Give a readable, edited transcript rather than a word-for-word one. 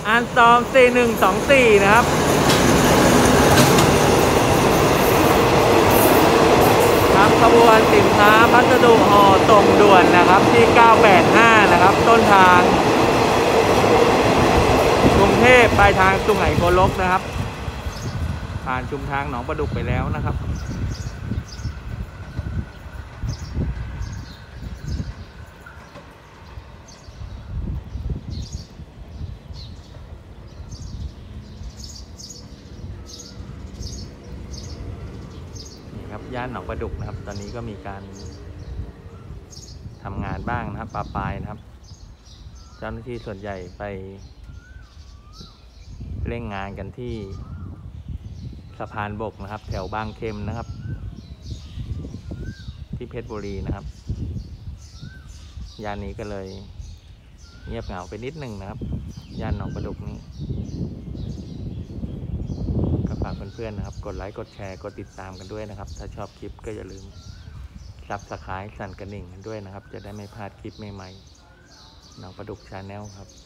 อันตอม4124นะครับครับขบวนสินค้าพัสดุห่อส่งด่วนนะครับที่985นะครับต้นทางกรุงเทพปลายทางสุไหงโกลกนะครับผ่านชุมทางหนองประดุกไปแล้วนะครับย่านหนองประดุกนะครับตอนนี้ก็มีการทำงานบ้างนะครับปะปายนะครับเจ้าหน้าที่ส่วนใหญ่ไปเร่งงานกันที่สะพานบกนะครับแถวบางเข็มนะครับที่เพชรบุรีนะครับย่านนี้ก็เลยเงียบเหงาไปนิดหนึ่งนะครับย่านหนองประดุกนี้ฝากเพื่อนๆนะครับกดไลค์กดแชร์กดติดตามกันด้วยนะครับถ้าชอบคลิปก็อย่าลืมSubscribeสั่นกระดิ่งกันด้วยนะครับจะได้ไม่พลาดคลิปใหม่ๆหนองประดุกชาแนลครับ